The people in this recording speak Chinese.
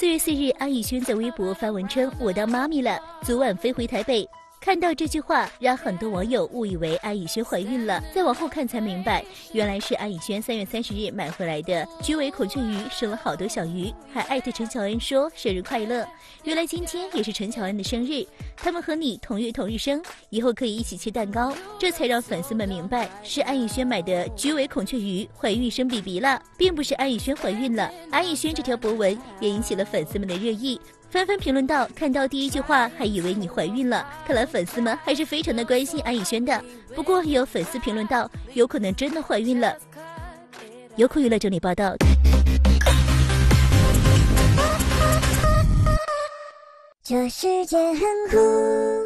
4月4日，安以轩在微博发文称：“我当妈咪了，昨晚飞回台北。”看到这句话，让很多网友误以为安以轩怀孕了。再往后看才明白，原来是安以轩3月30日买回来的居尾孔雀鱼生了好多小鱼，还艾特陈乔恩说生日快乐。原来今天也是陈乔恩的生日，他们和你同月同日生，以后可以一起切蛋糕。这才让粉丝们明白，是安以轩买的居尾孔雀鱼怀孕生 BB 了，并不是安以轩怀孕了。安以轩这条博文也引起了粉丝们的热议。纷纷评论道：“看到第一句话还以为你怀孕了。”看来粉丝们还是非常的关心安以轩的。不过也有粉丝评论道：“有可能真的怀孕了。”优酷娱乐整理报道。 这世界很酷。